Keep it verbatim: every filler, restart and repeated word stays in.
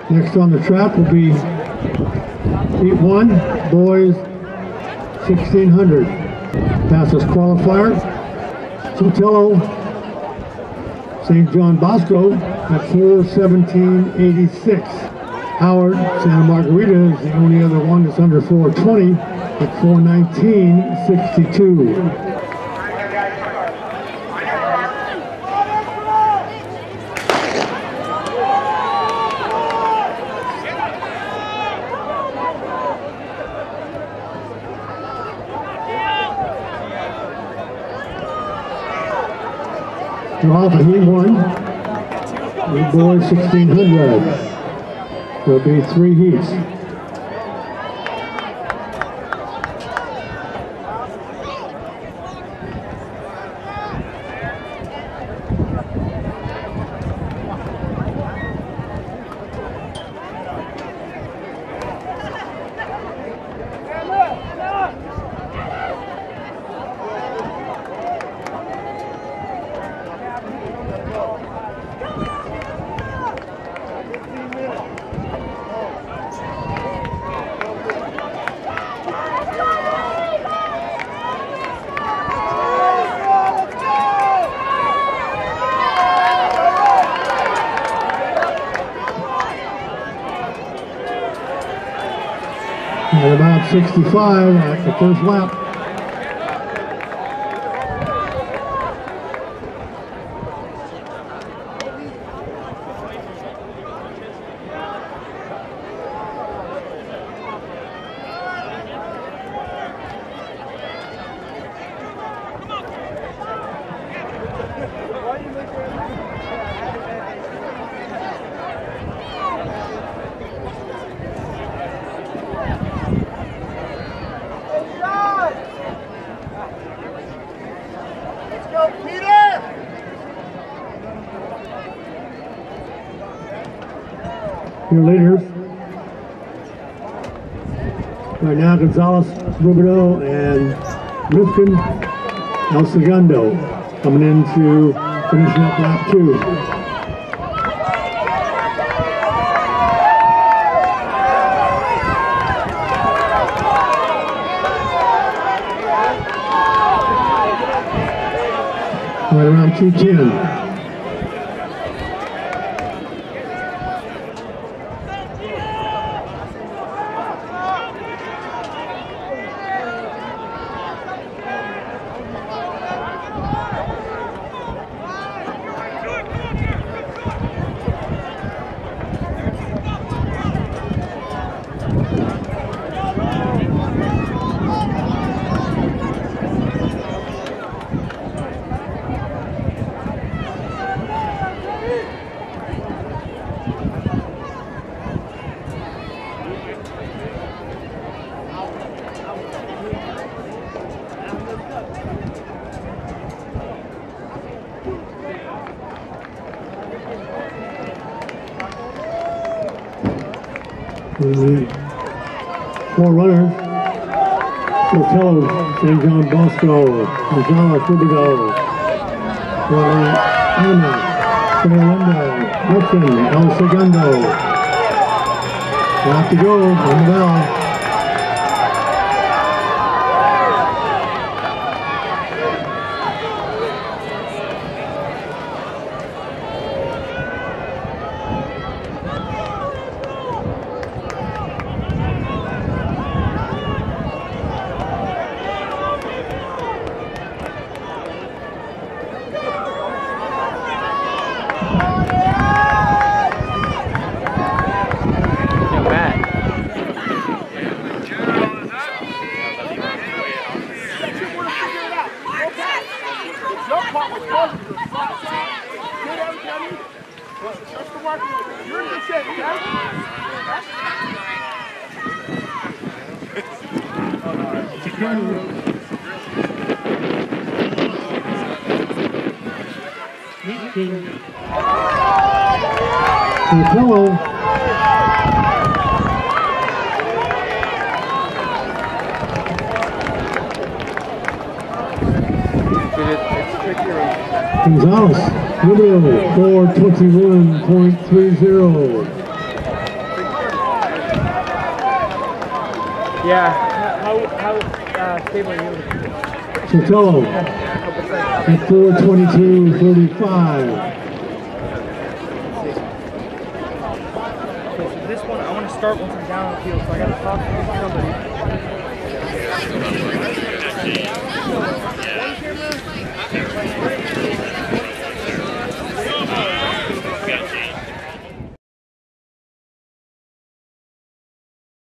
Next on the track will be Heat one, boys sixteen hundred. Fastest qualifier, Sotelo, Saint John Bosco at four seventeen eighty-six. Howard, Santa Margarita is the only other one that's under four twenty at four nineteen sixty-two. Draw for Heat one, the boys sixteen hundred. There'll be three heats. At about sixty-five at the first lap. Your leaders right now, Gonzalez, Rubidoux, and Rifkin, El Segundo coming into finishing up lap two. Right around two ten. Four runners, Sotelo, Saint John Bosco, Gonzalez, Rubidoux, Margarita, Fernando, Rifkin, El Segundo. Lap to go on the bell. Sotelo. Gonzalez, Rubidoux, four twenty-one point three zero. Yeah. How how uh, stable are you? Sotelo at four twenty-two thirty-five. Okay, so this one I want to start once I'm down on the field, so I got to talk to somebody.